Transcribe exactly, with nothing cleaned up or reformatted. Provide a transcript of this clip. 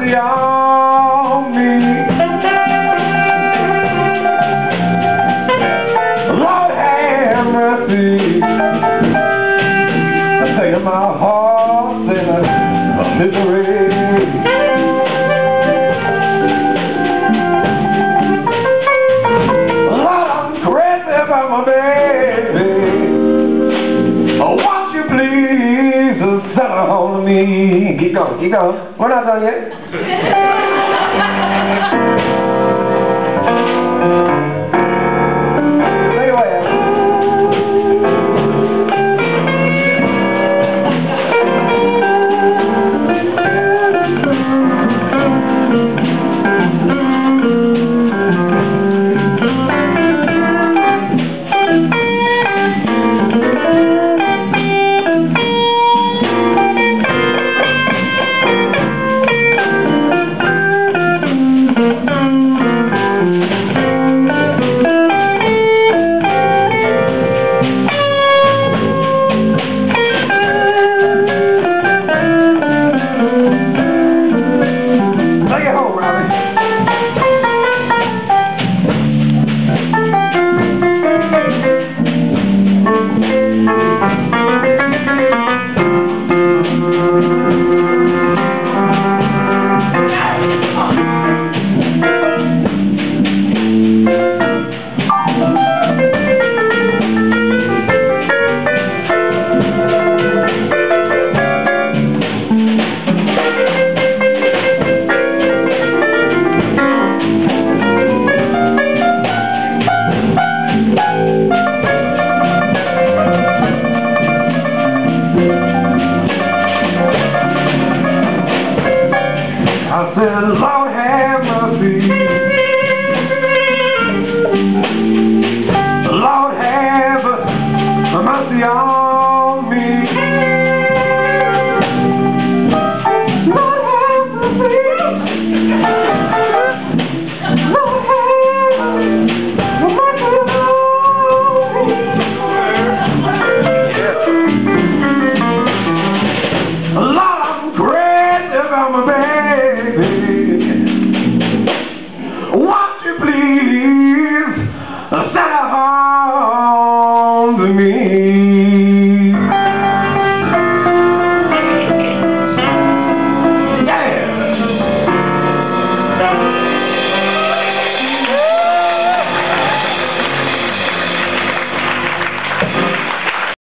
mercy on me. Lord have mercy. I say to my heart in a misery. Lord, I'm crazy about my baby. Oh, won't you please set a hold of me? Keep going, keep going. We're not done yet. Take it away, Adam. I said, Lord have mercy. Lord have mercy on me. Lord have mercy. Lord have mercy on me. Lord, I'm crazy about my baby. Won't you please set a hold to me?